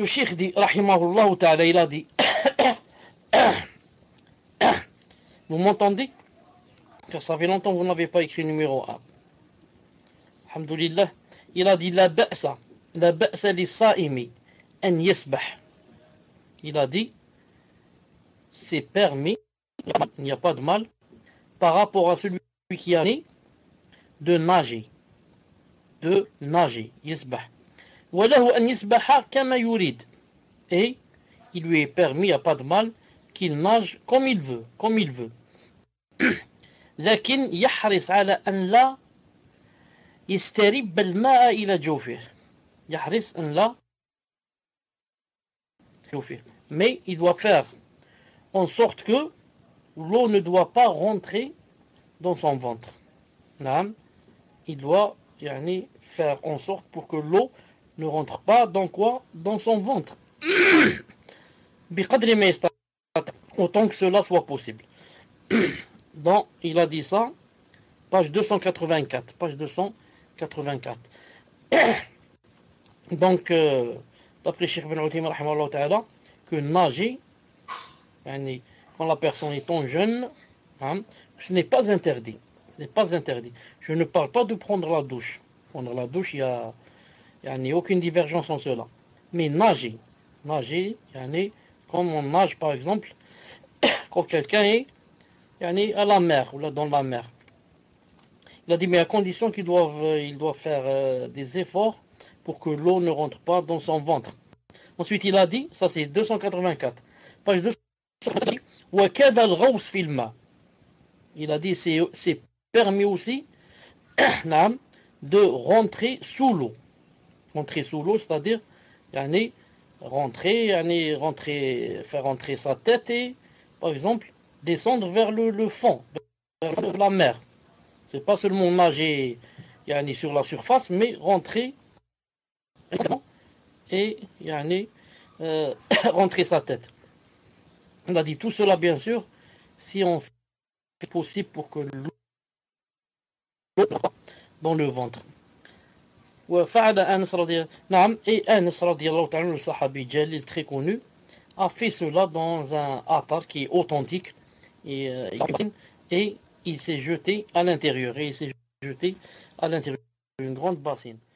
Le cheikh dit, rahimahullah ta'ala, il a dit, vous m'entendez? Car ça fait longtemps que vous n'avez pas écrit numéro 1. Alhamdulillah. Il a dit, la ba'sa li sa'imi an yasbah. Il a dit, c'est permis, il n'y a pas de mal, par rapport à celui qui a né de nager, yasbah. Walahu an yasbaha kama yurid. Et il lui est permis, il n'y a pas de mal, qu'il nage comme il veut. لكن يحرص على أن لا يسترب الماء إلى جوفه. يحرص أن لا جوفه. Mais il doit faire en sorte que l'eau ne doit pas rentrer dans son ventre. Il doit faire en sorte pour que l'eau ne rentre pas dans quoi? Dans son ventre. Autant que cela soit possible. Donc, il a dit ça, page 284. Donc, d'après Cheikh Ibn Uthaymin, que nager, quand la personne étant jeune, ce n'est pas interdit. Je ne parle pas de prendre la douche. Prendre la douche, il n'y a aucune divergence en cela. Mais nager, comme on nage par exemple, quand quelqu'un est à la mer, ou là dans la mer. Il a dit, mais à condition qu'il doit faire des efforts pour que l'eau ne rentre pas dans son ventre. Ensuite, il a dit, ça c'est 284, page 284, il a dit, c'est permis aussi de rentrer sous l'eau. Rentrer sous l'eau, c'est-à-dire, faire rentrer sa tête et, par exemple, descendre vers le fond, vers la mer. C'est pas seulement nager sur la surface, mais rentrer et rentrer sa tête. On a dit tout cela, bien sûr, si on fait possible pour que l'eau dans le ventre. Et Anas radiallahu ta'ala, le sahabi jalil très connu, a fait cela dans un athar qui est authentique et il s'est jeté à l'intérieur d'une grande bassine.